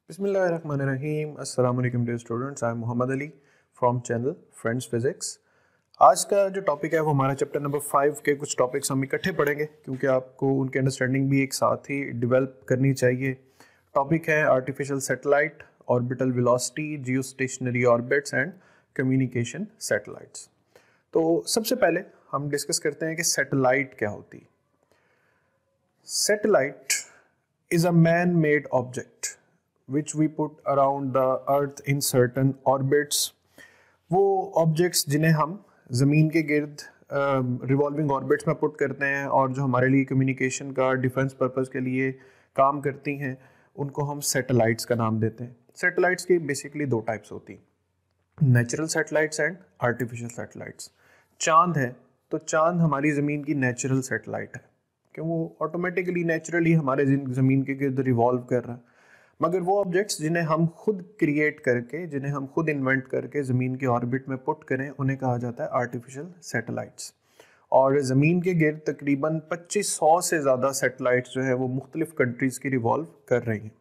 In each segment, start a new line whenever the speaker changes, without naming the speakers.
बिस्मिल्लाहिर्रहमानिर्रहीम। अस्सलाम वालेकुम dear students, I am Mohammad Ali from channel friends physics. आज का जो टॉपिक है वो हमारा चैप्टर नंबर 5 के कुछ टॉपिक्स हम इकट्ठे पढ़ेंगे क्योंकि आपको उनकी अंडरस्टैंडिंग भी एक साथ ही डेवलप करनी चाहिए। टॉपिक है artificial satellite, orbital velocity, geostationary orbits and communication satellites. तो सबसे पहले हम डिस्कस करते हैं कि सैटेलाइट क्या होती है। Satellite is a man made object which we put around the earth in certain orbits। वो ऑब्जेक्ट्स जिन्हें हम ज़मीन के गिर्द रिवॉल्विंग ऑर्बिट्स में पुट करते हैं और जो हमारे लिए कम्युनिकेशन का डिफेंस पर्पस के लिए काम करती हैं, उनको हम सैटेलाइट्स का नाम देते हैं। सैटेलाइट्स की बेसिकली दो टाइप्स होती हैं, natural satellites and artificial satellites. चांद है तो चांद हमारी ज़मीन की नेचुरल सैटेलाइट है, क्यों वो ऑटोमेटिकली नेचुरली हमारे ज़मीन के गिर्द रिवॉल्व कर रहा है। मगर वो ऑब्जेक्ट्स जिन्हें हम खुद क्रिएट करके, जिन्हें हम खुद इन्वेंट करके ज़मीन के ऑर्बिट में पुट करें, उन्हें कहा जाता है आर्टिफिशियल सैटेलाइट्स। और ज़मीन के गिर्द तकरीबन 2500 से ज़्यादा सैटेलाइट्स जो है वो मुख्तलिफ कंट्रीज़ की रिवॉल्व कर रही हैं।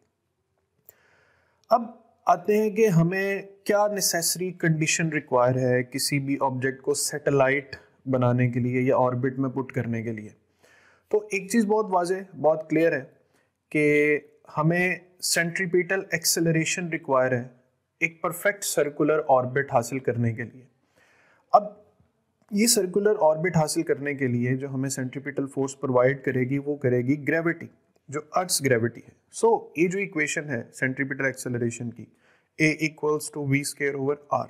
अब आते हैं कि हमें क्या नेसेसरी कंडीशन रिक्वायर है किसी भी ऑब्जेक्ट को सैटेलाइट बनाने के लिए या ऑर्बिट में पुट करने के लिए। तो एक चीज़ बहुत वाज़ेह, बहुत क्लियर है कि हमें सेंट्रीपिटल एक्सेलरेशन रिक्वायर है एक परफेक्ट सर्कुलर ऑर्बिट हासिल करने के लिए। अब ये सर्कुलर ऑर्बिट हासिल करने के लिए जो हमें सेंट्रीपिटल फोर्स प्रोवाइड करेगी वो करेगी ग्रेविटी, जो अर्थ ग्रेविटी है। सो ये जो इक्वेशन है सेंट्रीपिटल एक्सेलरेशन की, A = v²/r,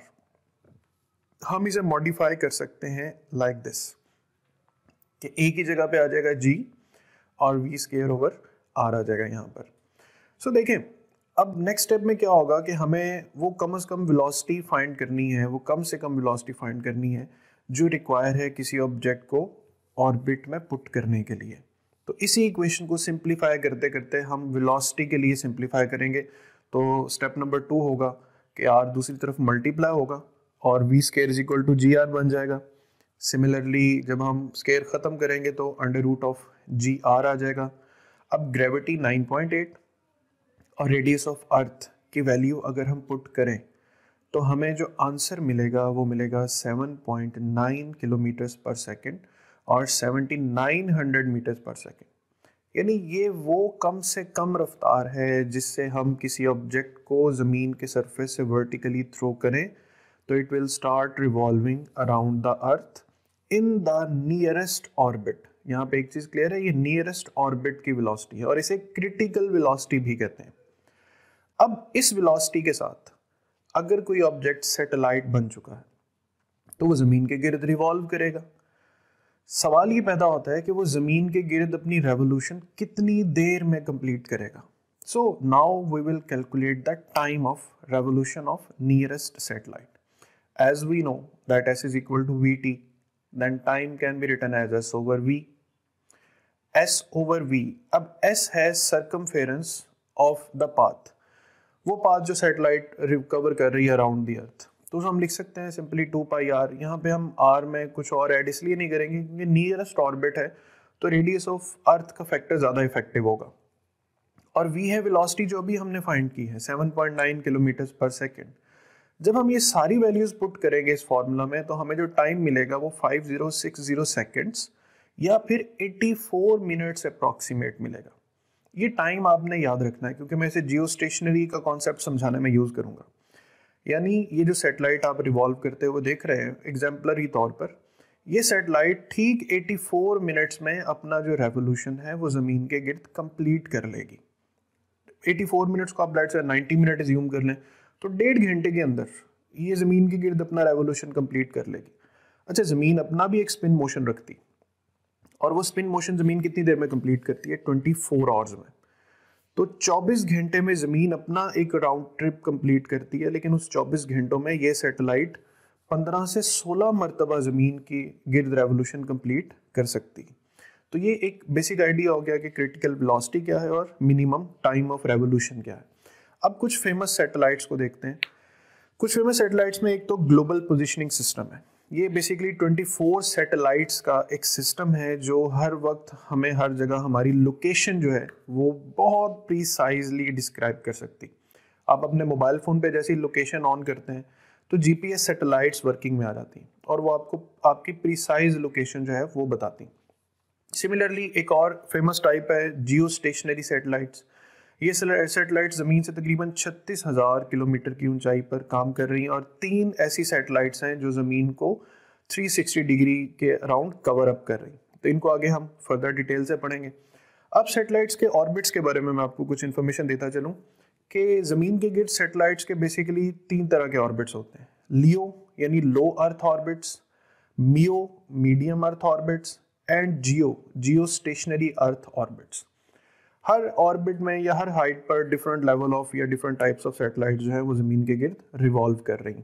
हम इसे मॉडिफाई कर सकते हैं लाइक दिस कि A की जगह पे आ जाएगा g और v²/r आ जाएगा यहाँ पर। सो देखें, अब नेक्स्ट स्टेप में क्या होगा कि हमें वो कम से कम वेलोसिटी फाइंड करनी है, वो कम से कम वेलोसिटी फाइंड करनी है जो रिक्वायर है किसी ऑब्जेक्ट को ऑर्बिट में पुट करने के लिए। तो इसी इक्वेशन को सिंप्लीफाई करते करते हम वेलोसिटी के लिए सिंप्लीफाई करेंगे। तो स्टेप नंबर 2 होगा कि r दूसरी तरफ मल्टीप्लाई होगा और v² = gr बन जाएगा। सिमिलरली जब हम स्केयर ख़त्म करेंगे तो √g r आ जाएगा। अब ग्रेविटी 9.8 और रेडियस ऑफ अर्थ की वैल्यू अगर हम पुट करें तो हमें जो आंसर मिलेगा वो मिलेगा 7.9 किलोमीटर्स पर सेकेंड और 7900 मीटर्स पर सेकेंड। यानी ये वो कम से कम रफ्तार है जिससे हम किसी ऑब्जेक्ट को ज़मीन के सरफेस से वर्टिकली थ्रो करें तो it will start revolving around the earth in the nearest orbit. यहाँ पे एक चीज़ क्लियर है, ये नियरेस्ट ऑर्बिट की वेलोसिटी है और इसे क्रिटिकल वेलोसिटी भी कहते हैं। अब इस वेलोसिटी के साथ अगर कोई ऑब्जेक्ट सैटेलाइट बन चुका है तो वो ज़मीन के गिर्द रिवॉल्व करेगा। सवाल ये पैदा होता है कि वो ज़मीन के गिर्द अपनी रेवोल्यूशन कितनी देर में कंप्लीट करेगा। So now we will calculate the time of revolution of nearest satellite. As we know that s = vt, then time can be written as s/v। s/v, अब s है सर्कमफेरेंस ऑफ द पाथ, वो path जो satellite recover कर रही है around the अर्थ। तो हम लिख सकते हैं सिंपली 2πr। यहाँ पे हम r में कुछ और ऐड इसलिए नहीं करेंगे क्योंकि नियरेस्ट ऑर्बिट है तो रेडियस ऑफ अर्थ का फैक्टर ज़्यादा इफेक्टिव होगा। और v है वेलोसिटी जो अभी हमने फाइंड की है 7.9 किलोमीटर्स पर सेकेंड। जब हम ये सारी वैल्यूज पुट करेंगे इस फॉर्मूला में तो हमें जो टाइम मिलेगा वो 5060 सेकेंड्स या फिर 84 मिनट्स अप्रॉक्सीमेट मिलेगा। ये टाइम आपने याद रखना है क्योंकि मैं इसे जियो स्टेशनरी का कॉन्सेप्ट समझाने में यूज़ करूँगा। यानी ये जो सैटेलाइट आप रिवॉल्व करते हुए देख रहे हैं एग्जाम्पलरी तौर पर, ये सैटेलाइट ठीक 84 मिनट्स में अपना जो रेवोल्यूशन है वो ज़मीन के गिर्द कंप्लीट कर लेगी। 84 मिनट्स को आप लाइट से 90 मिनट एज्यूम कर लें तो 1.5 घंटे के अंदर ये ज़मीन के गिर्द अपना रेवोल्यूशन कंप्लीट कर लेगी। अच्छा, ज़मीन अपना भी एक स्पिन मोशन रखती और वो स्पिन मोशन ज़मीन कितनी देर में कंप्लीट करती है? 24 आवर्स में। तो 24 घंटे में ज़मीन अपना एक राउंड ट्रिप कंप्लीट करती है, लेकिन उस 24 घंटों में ये सैटेलाइट 15 से 16 मरतबा ज़मीन की गिर्द रेवोल्यूशन कंप्लीट कर सकती है। तो ये एक बेसिक आइडिया हो गया कि क्रिटिकल वेलोसिटी क्या है और मिनिमम टाइम ऑफ रेवोल्यूशन क्या है। अब कुछ फेमस सैटेलाइट्स को देखते हैं। कुछ फेमस सैटेलाइट्स में एक तो ग्लोबल पोजिशनिंग सिस्टम है। ये बेसिकली 24 सैटेलाइट्स का एक सिस्टम है जो हर वक्त हमें हर जगह हमारी लोकेशन जो है वो बहुत प्रीसाइजली डिस्क्राइब कर सकती। आप अपने मोबाइल फ़ोन पे जैसे ही लोकेशन ऑन करते हैं तो जीपीएस सैटेलाइट्स वर्किंग में आ जाती हैं और वो आपको आपकी प्रिसाइज लोकेशन जो है वो बताती हैं। सिमिलरली एक और फेमस टाइप है जियो स्टेशनरी सैटेलाइट्स। ये सैटेलाइट ज़मीन से तकरीबन 36,000 किलोमीटर की ऊंचाई पर काम कर रही हैं और 3 ऐसी सैटेलाइट्स हैं जो ज़मीन को 360 डिग्री के अराउंड कवर अप कर रही हैं। तो इनको आगे हम फर्दर डिटेल से पढ़ेंगे। अब सैटेलाइट्स के ऑर्बिट्स के बारे में मैं आपको कुछ इन्फॉर्मेशन देता चलूँ कि ज़मीन के गिर्द सैटेलाइट्स के बेसिकली 3 तरह के ऑर्बिट्स होते हैं। लियो यानी low earth orbits, MEO medium earth orbits and geostationary earth orbits. हर ऑर्बिट में या हर हाइट पर डिफरेंट लेवल ऑफ या डिफरेंट टाइप्स ऑफ सैटेलाइट जो है वो ज़मीन के गिर्द रिवॉल्व कर रही।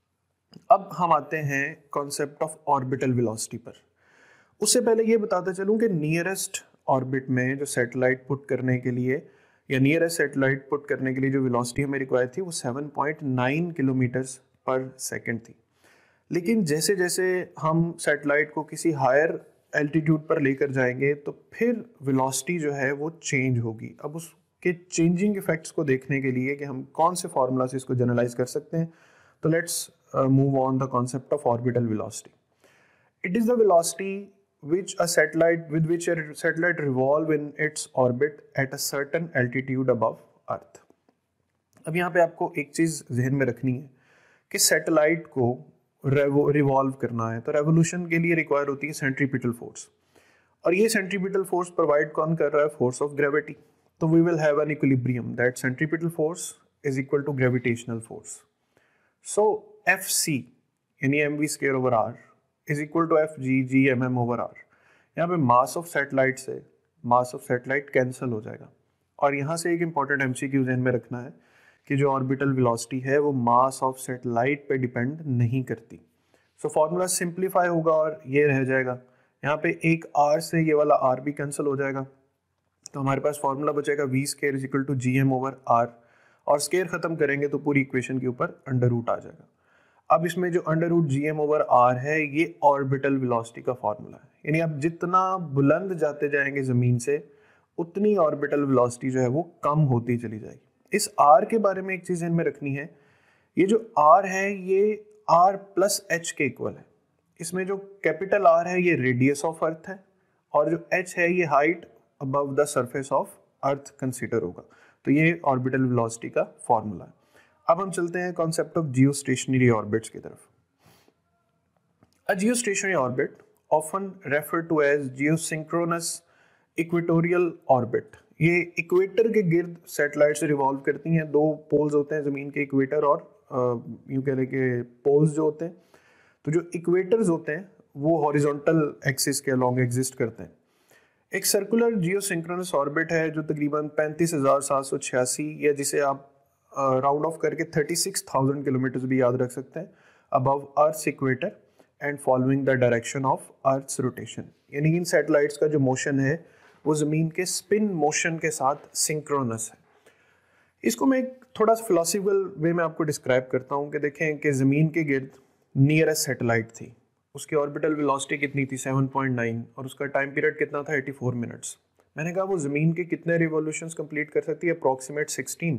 अब हम आते हैं कॉन्सेप्ट ऑफ ऑर्बिटल वेलोसिटी पर। उससे पहले ये बताता चलूँ कि नियरेस्ट ऑर्बिट में जो सैटेलाइट पुट करने के लिए या नियरेस्ट सैटेलाइट पुट करने के लिए जो वेलोसिटी हमें रिक्वायर थी वो 7.9 किलोमीटर्स पर सेकेंड थी। लेकिन जैसे जैसे हम सैटेलाइट को किसी हायर एल्टीट्यूड पर लेकर जाएंगे तो फिर वेलोसिटी जो है वो चेंज होगी। अब उसके चेंजिंग इफेक्ट्स को देखने के लिए कि हम कौन से फार्मूला से इसको जनरलाइज कर सकते हैं, तो let's move on the concept of orbital velocity. It is the velocity which a satellite revolve in its orbit at a certain altitude above Earth। अब यहाँ पे आपको एक चीज़ जहन में रखनी है कि सैटेलाइट को रिवॉल्व करना है तो रेवोल्यूशन के लिए रिक्वायर होती है सेंट्रीपिटल फोर्स, और ये सेंट्रीपिटल फोर्स प्रोवाइड कौन कर रहा है? Force of gravity. तो we will have an equilibrium that centripetal force is equal to gravitational force. So F C यानी M V square over R is equal to F G G M M over R. यहाँ पे मास of satellite से मास of satellite cancel हो जाएगा। और यहाँ से एक इंपॉर्टेंट एमसीक्यू ध्यान में रखना है कि जो ऑर्बिटल वेलोसिटी है वो मास ऑफ सैटेलाइट पे डिपेंड नहीं करती। सो फॉर्मूला सिंप्लीफाई होगा और ये रह जाएगा। यहाँ पे एक आर से ये वाला आर भी कैंसिल हो जाएगा, तो हमारे पास फॉर्मूला बचेगा V square is equal to G M over R, और स्क्वायर खत्म करेंगे तो पूरी इक्वेशन के ऊपर अंडर रूट आ जाएगा। अब इसमें जो under root G M over R है ये ऑर्बिटल वेलोसिटी का फॉर्मूला है, यानी आप जितना बुलंद जाते जाएंगे ज़मीन से उतनी ऑर्बिटल वेलोसिटी जो है वो कम होती चली जाएगी। इस आर के बारे में एक चीज़ इनमें रखनी है, ये जो आर है ये आर प्लस एच के इक्वल है। इसमें जो कैपिटल आर है ये रेडियस ऑफ अर्थ है और जो एच है ये height above the surface of earth consider होगा। तो ये ऑर्बिटल वेलोसिटी का फॉर्मूला है। अब हम चलते हैं concept of geostationary orbits की तरफ। A geostationary orbit often refer to as geosynchronous equatorial orbit. ये इक्वेटर के गिर्द सैटेलाइट से रिवॉल्व करती हैं। 2 पोल्स होते हैं ज़मीन के, इक्वेटर और यूँ कह लें कि पोल्स जो होते हैं। तो जो इक्वेटर्स होते हैं वो हॉरिजॉन्टल एक्सिस के अलोंग एग्जिस्ट करते हैं। एक सर्कुलर जियोसिंक्रोनस ऑर्बिट है जो तकरीबन 35,786 या जिसे आप राउंड ऑफ करके 36,000 किलोमीटर भी याद रख सकते हैं, above earth equator and following the direction of earth's rotation. यानी इन सैटेलाइट्स का जो मोशन है वो ज़मीन के स्पिन मोशन के साथ सिंक्रोनस है। इसको मैं एक थोड़ा सा फिलोसफिकल वे में आपको डिस्क्राइब करता हूँ कि देखें कि ज़मीन के गिर्द नियरेस्ट सैटेलाइट थी, उसकी ऑर्बिटल वेलोसिटी कितनी थी? 7.9, और उसका टाइम पीरियड कितना था? 84 मिनट्स। मैंने कहा वो ज़मीन के कितने रिवॉल्यूशंस कंप्लीट कर सकती है? अप्रॉक्सीमेट 16।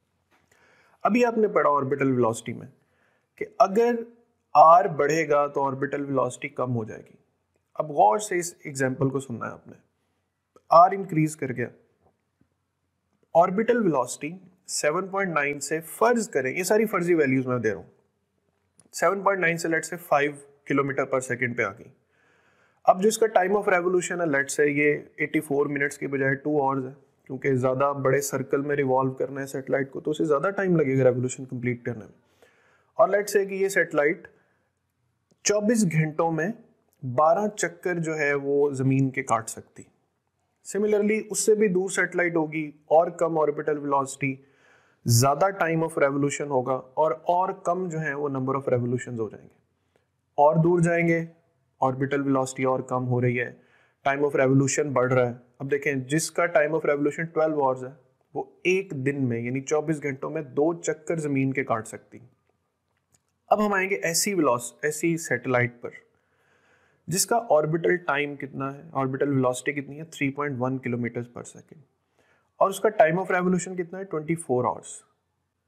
अभी आपने पढ़ा ऑर्बिटल वेलोसिटी में कि अगर आर बढ़ेगा तो ऑर्बिटल वेलोसिटी कम हो जाएगी। अब गौर से इस एग्जांपल को सुनना है आपने। आर इंक्रीज कर गया, ऑर्बिटल वेलोसिटी 7.9 से फर्ज करें, ये सारी फर्जी वैल्यूज मैं दे रहा हूँ, 7.9 से लेट से 5 किलोमीटर पर सेकेंड पे आ गई। अब जो इसका टाइम ऑफ रेवोल्यूशन है लेट से ये 84 मिनट्स के बजाय 2 आवर्स है, क्योंकि ज़्यादा बड़े सर्कल में रिवॉल्व करना है सेटेलाइट को तो उसे ज़्यादा टाइम लगेगा रेवोल्यूशन कंप्लीट करने में। और लेट से कि ये सेटेलाइट 24 घंटों में 12 चक्कर जो है वो ज़मीन के काट सकती। सिमिलरली उससे भी दूर सेटेलाइट होगी और कम ऑर्बिटल वेलोसिटी, ज़्यादा टाइम ऑफ रेवोल्यूशन होगा और कम जो है वो नंबर ऑफ रेवोल्यूशन हो जाएंगे। और दूर जाएंगे, ऑर्बिटल वेलोसिटी और कम हो रही है, टाइम ऑफ रेवोल्यूशन बढ़ रहा है। अब देखें जिसका टाइम ऑफ रेवोल्यूशन 12 आवर्स है वो एक दिन में यानी 24 घंटों में 2 चक्कर ज़मीन के काट सकती। अब हम आएंगे ऐसी सैटेलाइट पर जिसका ऑर्बिटल टाइम कितना है, ऑर्बिटल वेलोसिटी कितनी है? 3.1 किलोमीटर पर सेकेंड, और उसका टाइम ऑफ रेवोल्यूशन कितना है? 24 आवर्स।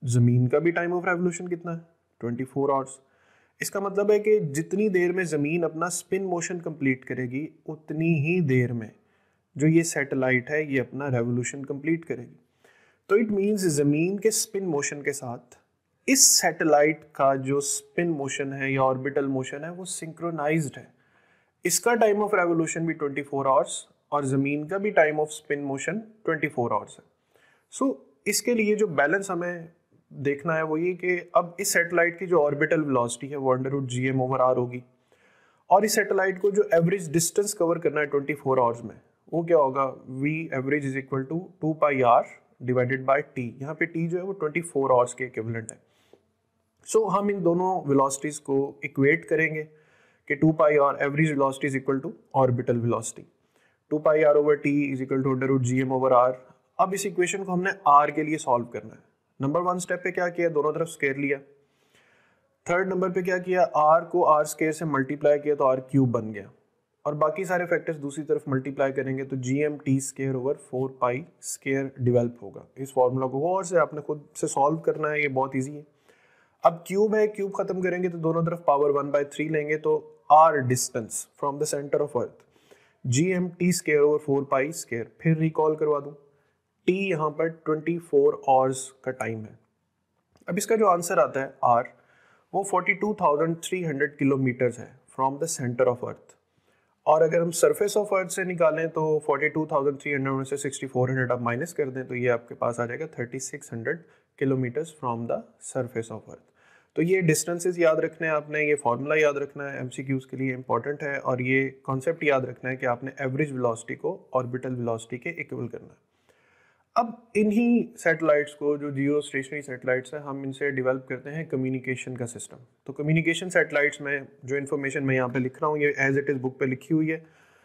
ज़मीन का भी टाइम ऑफ रेवोल्यूशन कितना है? 24 आवर्स। इसका मतलब है कि जितनी देर में ज़मीन अपना स्पिन मोशन कंप्लीट करेगी उतनी ही देर में जो ये सैटेलाइट है ये अपना रेवोल्यूशन कंप्लीट करेगी। तो इट मीन्स ज़मीन के स्पिन मोशन के साथ इस सैटेलाइट का जो स्पिन मोशन है या ऑर्बिटल मोशन है वो सिंक्रोनाइज्ड है। इसका टाइम ऑफ रेवोल्यूशन भी 24 आवर्स और ज़मीन का भी time of spin motion 24 hours है। सो इसके लिए जो बैलेंस हमें देखना है वो ये कि अब इस सैटेलाइट की जो ऑर्बिटल वेलोसिटी है वो √gm/r होगी और इस सैटेलाइट को जो एवरेज डिस्टेंस कवर करना है 24 आवर्स में वो क्या होगा? v average is equal to 2πr divided by t। यहाँ पे t जो है वो 24 आवर्स के इक्विवेलेंट है। सो हम इन दोनों वेलोसिटीज को इक्वेट करेंगे कि 2πr average velocity is equal to orbital velocity, 2πr/t is equal to √gm/r। अब इस इक्वेशन को हमने r के लिए सॉल्व करना है। नंबर 1 स्टेप पे क्या किया? दोनों तरफ स्क्वायर लिया। थर्ड नंबर पे क्या किया? r को r स्क्वायर से मल्टीप्लाई किया तो r क्यूब बन गया और बाकी सारे फैक्टर्स दूसरी तरफ मल्टीप्लाई करेंगे तो gmt²/4π² डेवलप होगा। इस फॉर्मूला को और से आपने खुद से सॉल्व करना है, ये बहुत ईजी है। अब क्यूब है, क्यूब खत्म करेंगे तो दोनों तरफ पावर 1/3 लेंगे तो r distance from the centre of earth gmt²/4π²। फिर रिकॉल करवा दूं, t यहाँ पर 24 आवर्स का टाइम है। अब इसका जो आंसर आता है r वो 42,300 किलोमीटर्स है from the centre of earth और अगर हम सरफेस ऑफ अर्थ से निकालें तो 42,300 में से 6,400 आप माइनस कर दें तो ये आपके पास आ जाएगा 3,600 kilometres from the surface of earth. तो ये डिस्टेंसेस याद रखने हैं आपने, ये फार्मूला याद रखना है, एमसीक्यूज के लिए इंपॉर्टेंट है और ये कॉन्सेप्ट याद रखना है कि आपने एवरेज वेलोसिटी को ऑर्बिटल वेलोसिटी के इक्वल करना है। अब इन्हीं सैटेलाइट्स को जो जियो स्टेशनरी सैटेलाइट्स हैं हम इनसे डेवलप करते हैं कम्युनिकेशन का सिस्टम। तो कम्युनिकेशन सैटेलाइट्स में जो इन्फॉर्मेशन मैं यहाँ पे लिख रहा हूँ ये एज इट इज़ बुक पे लिखी हुई है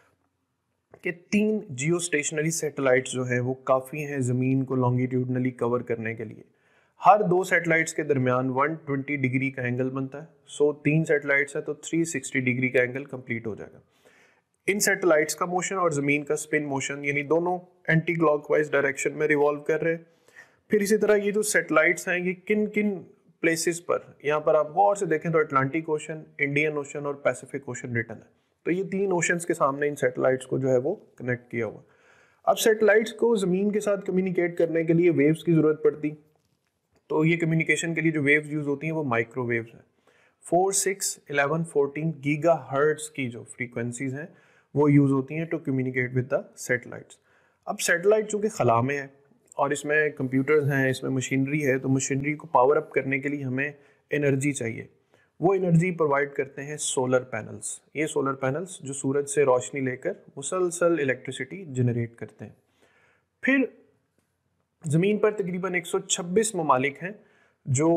कि 3 जियो स्टेशनरी सैटेलाइट्स जो है वो काफ़ी हैं ज़मीन को लॉन्गिट्यूडनली कवर करने के लिए। हर 2 सैटेलाइट्स के दरमियान 120 डिग्री का एंगल बनता है। सो 3 सैटेलाइट्स है तो 360 डिग्री का एंगल कंप्लीट हो जाएगा। इन सैटेलाइट्स का मोशन और ज़मीन का स्पिन मोशन यानी दोनों एंटी क्लॉकवाइज डायरेक्शन में रिवॉल्व कर रहे हैं। फिर इसी तरह ये जो सैटेलाइट्स हैं ये किन किन प्लेसेस पर, यहाँ पर आप गौर से देखें तो अटलांटिक ओशन, इंडियन ओशन और पैसिफिक ओशन रिटन है। तो ये 3 ओशंस के सामने इन सैटेलाइट्स को जो है वो कनेक्ट किया हुआ। अब सैटेलाइट्स को ज़मीन के साथ कम्युनिकेट करने के लिए वेव्स की ज़रूरत पड़ती, तो ये कम्युनिकेशन के लिए जो वेव्स यूज़ होती हैं वो माइक्रोवेव्स हैं। 4, 6, 11, 14 गीगाहर्ट्ज़ की जो फ्रीक्वेंसीज हैं वो यूज़ होती हैं to communicate with the satellites. अब सैटेलाइट चूँकि खला में है और इसमें कंप्यूटर्स हैं, इसमें मशीनरी है, तो मशीनरी को पावर अप करने के लिए हमें एनर्जी चाहिए। वो एनर्जी प्रोवाइड करते हैं सोलर पैनल्स। ये सोलर पैनल्स जो सूरज से रोशनी लेकर मुसलसल इलेक्ट्रिसिटी जनरेट करते हैं। फिर ज़मीन पर तकरीबन 126 ममालिक हैं जो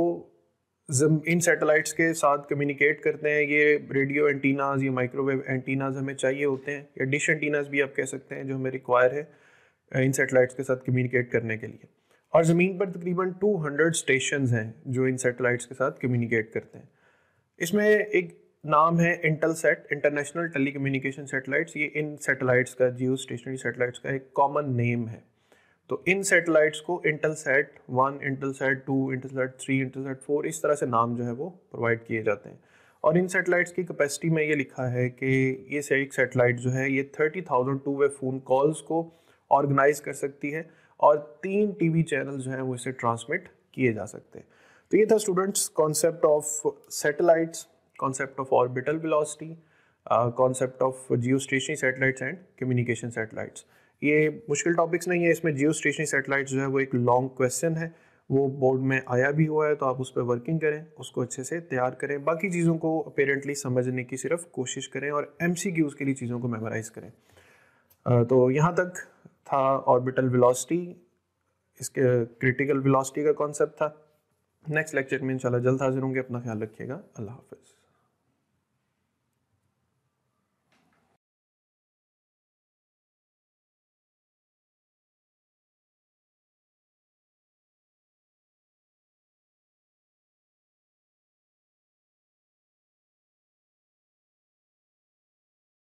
इन सैटेलाइट्स के साथ कम्युनिकेट करते हैं। ये रेडियो एंटीनाज, ये माइक्रोवेव एंटीनाज हमें चाहिए होते हैं, या डिश एंटीनाज भी आप कह सकते हैं, जो हमें रिक्वायर है इन सैटेलाइट्स के साथ कम्युनिकेट करने के लिए। और ज़मीन पर तकरीबन 200 स्टेशंस हैं जो इन सैटेलाइट्स के साथ कम्युनिकेट करते हैं। इसमें एक नाम है Intelsat, international telecommunication satellites. ये इन सैटेलाइट्स का, जियो स्टेशनरी सैटेलाइट्स का एक कॉमन नेम है। तो इन सैटेलाइट्स को इंटेलसैट 1, इंटेलसैट 2, इंटेलसैट 3, इंटेलसैट 4 इस तरह से नाम जो है वो प्रोवाइड किए जाते हैं। और इन सैटेलाइट्स की कैपेसिटी में ये लिखा है कि ये एक सैटेलाइट जो है ये 30,000 टू-वे फ़ोन कॉल्स को ऑर्गेनाइज कर सकती है और 3 टीवी चैनल जो हैं वो इसे ट्रांसमिट किए जा सकते हैं। तो ये था students concept of satellites, concept of orbital velocity, concept of geostationary satellites and communication satellites. ये मुश्किल टॉपिक्स नहीं है, इसमें जियो स्टेशनरी सैटेलाइट्स जो है वो एक लॉन्ग क्वेश्चन है, वो बोर्ड में आया भी हुआ है, तो आप उस पर वर्किंग करें, उसको अच्छे से तैयार करें। बाकी चीज़ों को अपेरेंटली समझने की सिर्फ कोशिश करें और MCQs के लिए चीज़ों को मेमोराइज करें। तो यहाँ तक था ऑर्बिटल वेलोसिटी, इसके क्रिटिकल वेलोसिटी का कॉन्सेप्ट था। नेक्स्ट लेक्चर में इंशाल्लाह जल्द हाजिर होंगे। अपना ख्याल रखिएगा। अल्लाह हाफ़िज़।